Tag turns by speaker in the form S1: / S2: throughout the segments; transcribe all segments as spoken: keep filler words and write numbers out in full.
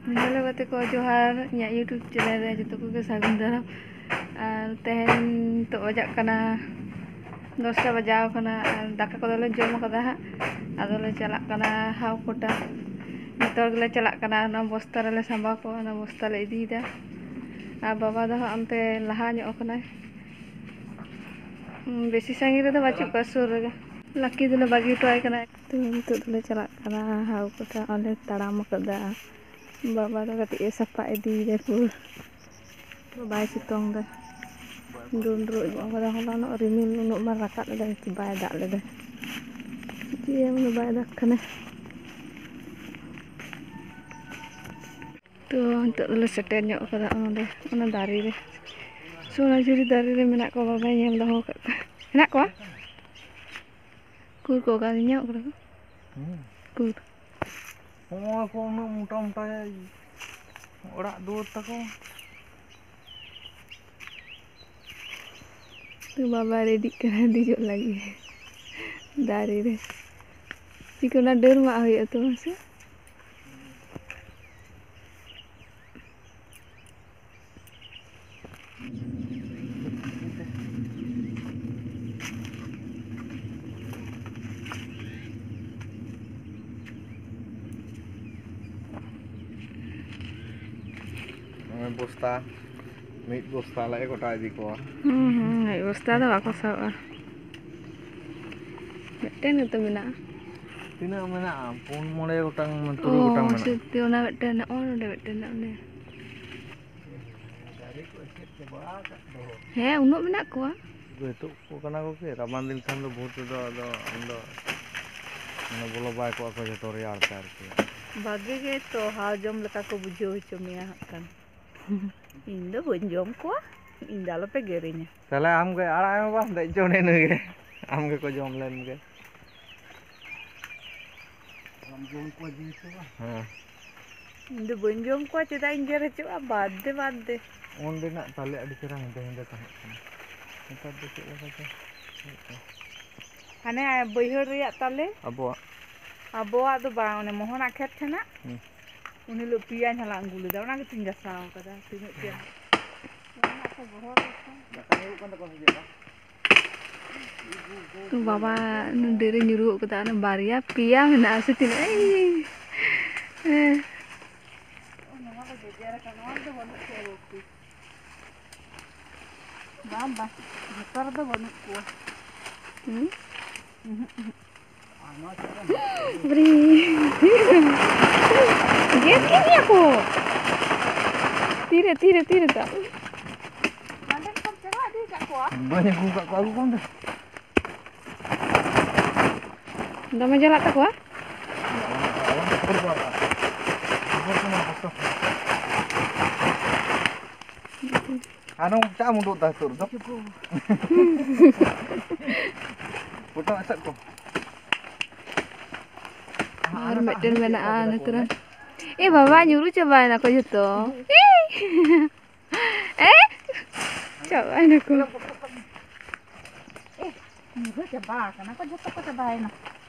S1: Halo kata ko Johar, inyak YouTube channel re joto ko sagun daram. Ar tehen to ojak kana dosta bajaw kana daka ko dole jom kada ha. Adole chalak kana haw kota. Nitor gele chalak kana na bosta re samba ko na bosta le idi da. Ar baba do ante laha nyok kana. Besi sangi re do bachuk ka sur re. Laki dole bagi toy kana. Tu to dole chalak kana haw kota ole taram kada. Baba do kati e sapa idi de pur bai sitong da dundru jo kada hola no rimil no mar rakat da itu bai dak le da dia no bai dak kana tu untuk le seten nyok kada onde ona dari re sona juri dari re menak ko baba nyel doho kat menak ko kur ko ga nyok kada kur
S2: oh ko no muta-muta orak dua tako
S1: tu baba ready kana dijok lagi dari re jika na der mak hoy tu masa
S2: bosta mid bosta la e kota idi ko
S1: hmm ai bosta da bako sawa meten itu menak
S2: tina mena pun mole gotang menturu gotang mena
S1: siti ona meten on de meten ne he unuk menak ko
S2: betul ko kana ko ke raman din khan do bahut do do ando mane bolo bai ko ko joto real tar ke
S1: bagi ge to ha jom leka ko bujo chumia kan indo bonjom ko inda lo pe gerinya
S2: tale am ge ara am ba dai jone ne ge am ge ko jom len ge am jom ko ji to ba ha
S1: indo bonjom ko cheda injere chu badde badde
S2: onde nak tale adi cerang hende hende tahan ntar do cek laka ce
S1: hane boihor riyak tale
S2: abo
S1: aboa do bang one mohona khet thena uni lo piya nyala angulu da ona ke tinja saw kada tinuk piya ona ko bohor tu baba ndere nyuruh kada na baria piya mena ase tin ei eh ona ma ko jera kana do bonu ko bamba motor do bonu ko hmm beri get kini aku tire tire tire tak nanti kau cerai di kat aku
S2: banyak buka ko aku kan dah
S1: dah majalah tak aku
S2: anu cak munduk dah tur dok foto asap ko
S1: Ar meten mena an turan. Eh baba nyuruh cobain aku juto. Eh cobain aku. Eh nyuruh coba kan aku juto aku cobain.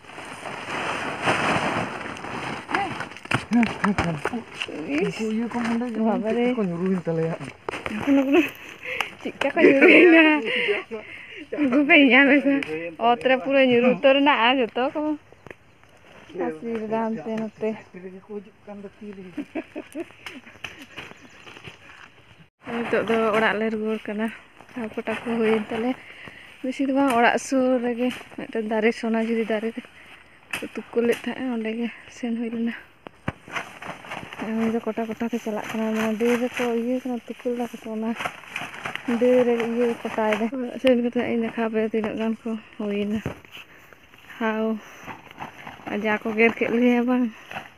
S2: Isu iya ko munda
S1: baba deh.
S2: ko nyuruhin tale ya.
S1: Aku nak cika ko nyuruhin na. Aku pengen mesa. Otra pura nyuruh tur na juto ko. Asli dante note. Nitok do orak le rugur kana. Aku taku huin tale. Besi do bang orak sur lagi. Meten dari sona judi dari tukul let thae onde ge sen hui lena. Ami do kota-kota te chalak kana mana de ko iye kana tukul la ko na. De re iye kota de. Sen kata ina khabe tinak gan ko huina. How aja aku ger ke liya bang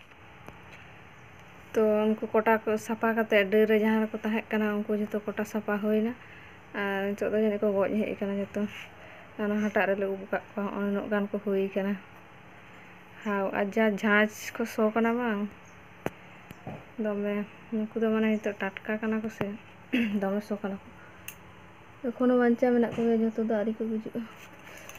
S1: to unku kota ko sapa kate de re jahan ko tahek kana unku joto kota sapa hoina ar nitok do jani ko goj hej kana joto ana hatak re le ubuka ko onok gan ko hui kana haw aja jhaj ko so kana bang dome unku do mane nitok tatka kana ko se dome so kana ekhono bancha menak ko joto do ari ko gujuk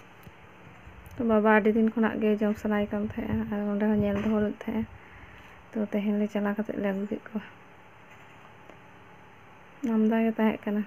S1: baba adi din khonak ge jom sanai kan the ar onde ho nyel doho lut the तो तेहें ले चला कते ले अगु केद कोवा आमदा गे ताहें कना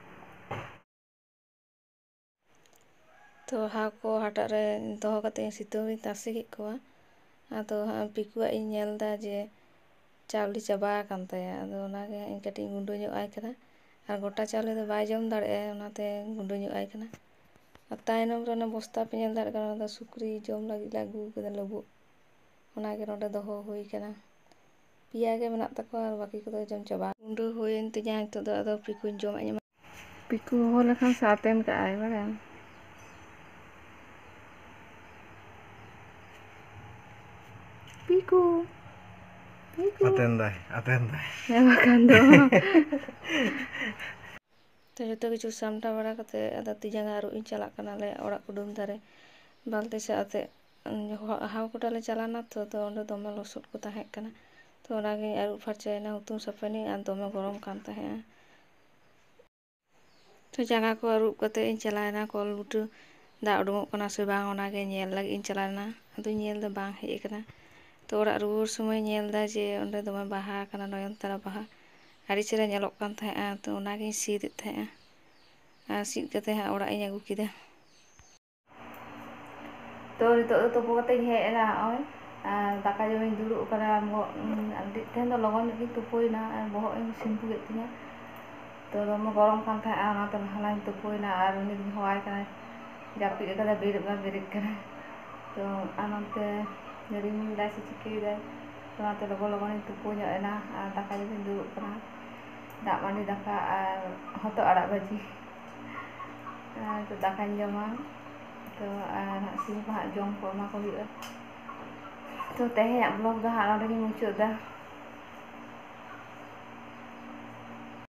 S1: तो how को हटाग रे दोहो कते सितुंग रे तासे केद कोवा आदो पिकुआ इन नेलदा जे चावली चाबा आकान ताया आदो ओनागे इन कटिंग गुंडो ᱧᱚᱜ आय कना और गोटा चावले दो बाय जम दाड़े ओनाते गुंडो ᱧᱚᱜ आय कना और तायनम रे ओना बस्ता पे नेल दाड़े कना ओना सुक्री जम लागिद ले अगु कदा लबुग ओनागे नोडे दोहो हुई कना पिया गे मेनाक ताकोआ और बाकी को जम चाबा गुंडो हुयेन तिᱧा नितो दो आदो पिकु जम आय पिकु हो लेखान सातेन का आय बाड़ाय Piku Piku
S2: aten dai aten dai
S1: ya makan do तो जो किछु सामटा बड़ा कते आदा ती जंगा आरु इन चला कना ले ओड़ा कुडुम दारे बाल्टी से आते हाउ कोटा ले चलाना तो तो ओंडे दोमे लसुट को ताहे कना तो ओनागे आरु फरचायना हुतुम सफानी आ दोमे गरम कान ताहे तो जंगा को आरु कते इन चलाना कल बुटु दा उडुमोग कना से बांग ओनागे नेल लाग इन चलाना आदो नेल दो बांग हेज कना तो ओड़ा रुवर समय नेल दा जे ओंडे दोमे बाहा कना नयनतारा बाहा आड़ी चेहरा नेलोग कान ताहे तो ओनागे सीद ताहे सीद कते हा ओड़ा इन अगु किदा तो नितो तो तुपो कते हेज ना ओय दाका जम दुड़ुब कना तेहेन दो लगन गे तुपोइना बहक इन सिम्पु केद तिᱧा तो दोमे गरम कान ताहे ओनाते लहालाኝ तुपोइना और उनी दिन हवाय कना जापिद कदा बेरेद बा बेरेद कना तो आनते रिमिल दाय से चिकेय दाय तो ओनाते लगन लगन इन तुपो ᱧᱚᱜ एना और दाका जम दुड़ुब कना दाग मांडी दाका और हतो आड़ा भाजी तो दाकाñ जमा तो सिम को हाँ जम को एमा को हुयुगा तो तेहें ब्लॉग दो हाँ नोडे गिᱧ मुचाद दा।